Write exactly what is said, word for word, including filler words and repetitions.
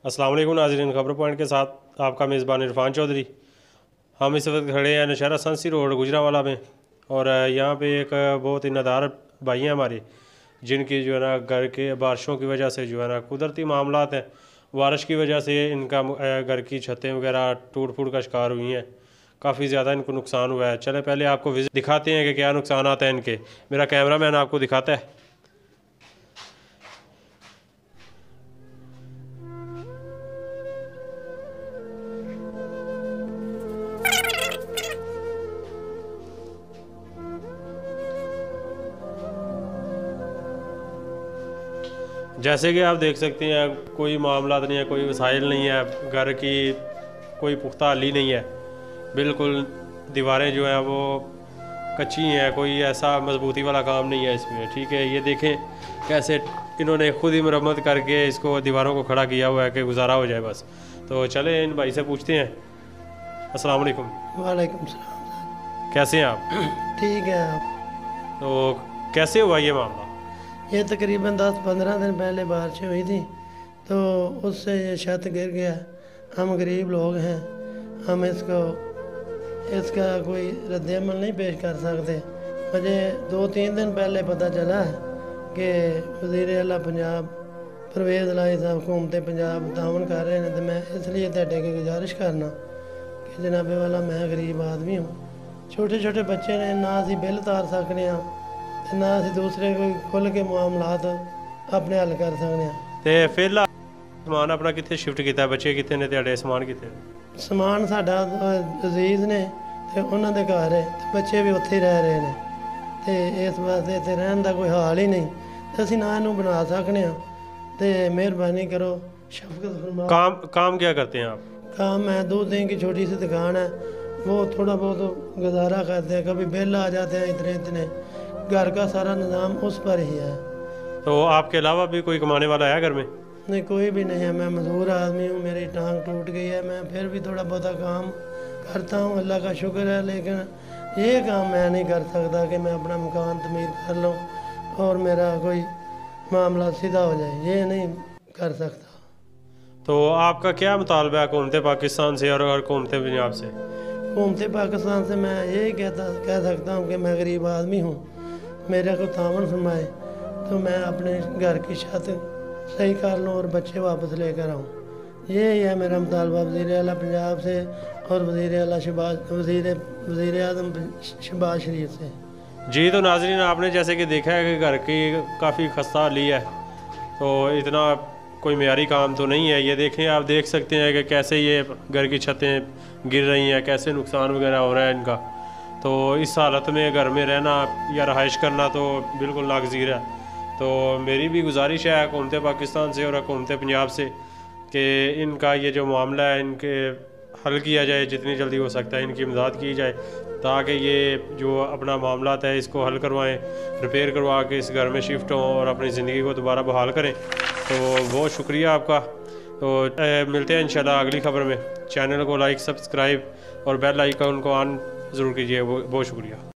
अस्सलाम वालेकुम नाज़रीन, खबर पॉइंट के साथ आपका मेज़बान इरफान चौधरी। हम इस वक्त खड़े हैं नौशहरा संसी रोड गुजरांवाला में, और यहाँ पे एक बहुत ही नदार भाई हैं हमारे, जिनकी जो है ना घर के बारिशों की वजह से जो है ना कुदरती मामलात हैं, बारिश की वजह से इनका घर की छतें वगैरह टूट फूट का शिकार हुई हैं। काफ़ी ज़्यादा इनको नुकसान हुआ है। चले पहले आपको विजिट दिखाते हैं कि क्या नुकसान आता है इनके। मेरा कैमरा मैन आपको दिखाता है। जैसे कि आप देख सकते हैं, कोई मामला नहीं है, कोई वसाइल नहीं है, घर की कोई पुख्ता हाली नहीं है, बिल्कुल दीवारें जो हैं वो कच्ची हैं, कोई ऐसा मजबूती वाला काम नहीं है इसमें। ठीक है, ये देखें कैसे इन्होंने खुद ही मरम्मत करके इसको दीवारों को खड़ा किया हुआ है कि गुजारा हो जाए बस। तो चले इन भाई से पूछते हैं। अस्सलाम वालेकुम। वालेकुम सलाम। कैसे हैं आप? ठीक है आप? तो कैसे हुआ ये मामला? ये तकरीबन दस पंद्रह दिन पहले बारिश हुई थी, तो उससे ये छत गिर गया। हम गरीब लोग हैं, हम इसको इसका कोई रद्द-ए-अमल नहीं पेश कर सकते। मुझे दो तीन दिन पहले पता चला है कि वज़ीर आला पंजाब परवेज़ लाई साहब हुकूमत पंजाब तावन कर रहे हैं, तो मैं इसलिए तुहाडे की गुजारिश करना कि जनाबे वाला मैं गरीब आदमी हूँ, छोटे छोटे बच्चे ने, ना असी बिल तार सकने हैं ना असी दूसरे कोई खुल के मामलात अपने हल कर सकते हैं। ते फिलहाल समान अपना कितने शिफ्ट किया? बच्चे कितने ने तेरे? समान कितने? समान साडा अजीज ने ते उन्हां दे घर है, ते बच्चे भी उत्थे ही रह रहे हैं, ते इस वास्ते इत्थे रहन दा कोई हाल ही नहीं, ते असीं ना इहनूं बना सकने हां। ते मेहरबानी करो, शफकत फरमाओ। काम काम क्या करते हैं आप? काम है दूध दही की छोटी सी दुकान है, वो थोड़ा बहुत गुजारा करते हैं, कभी बिल आ जाते हैं इतने इतने, घर का सारा निज़ाम उस पर ही है। तो आपके अलावा भी कोई कमाने वाला है घर में? नहीं, कोई भी नहीं है। मैं मजदूर आदमी हूँ, मेरी टांग टूट गई है, मैं फिर भी थोड़ा बहुत काम करता हूँ, अल्लाह का शुक्र है, लेकिन ये काम मैं नहीं कर सकता कि मैं अपना मकान तमीर कर लूँ और मेरा कोई मामला सीधा हो जाए, ये नहीं कर सकता। तो आपका क्या मुतालबा है हुकूमत पाकिस्तान से और हुकूमत पंजाब से? हुकूमत पाकिस्तान से मैं यही कहता कह सकता हूँ कि मैं गरीब आदमी हूँ, मेरे को तावन फरमाए तो मैं अपने घर की छत सही कर लूँ और बच्चे वापस लेकर आऊँ। यही है मेरा मुतालबा वज़ीर आला पंजाब से और वज़ीर आला शहबाज वज़ीर वज़ीर आज़म शहबाज शरीफ से। जी, तो नाज़रीन आपने जैसे कि देखा है कि घर की काफ़ी खस्ता हाली है, तो इतना कोई मेयारी काम तो नहीं है। ये देखें, आप देख सकते हैं कि कैसे ये घर की छतें गिर रही हैं, कैसे नुकसान वगैरह हो रहा है इनका। तो इस हालत में घर में रहना या रहाइश करना तो बिल्कुल नागज़ीर है। तो मेरी भी गुजारिश है हुकूमत पाकिस्तान से और हुकूमत पंजाब से कि इनका ये जो मामला है इनके हल किया जाए, जितनी जल्दी हो सकता है इनकी इमदाद की जाए, ताकि ये जो अपना मामला है इसको हल करवाएं, रिपेयर करवा के इस घर में शिफ्ट हों और अपनी ज़िंदगी को दोबारा बहाल करें। तो बहुत शुक्रिया आपका। तो ए, मिलते हैं इंशाल्लाह अगली खबर में। चैनल को लाइक, सब्सक्राइब और बेल आइकन को ऑन ज़रूर कीजिए। बहुत शुक्रिया।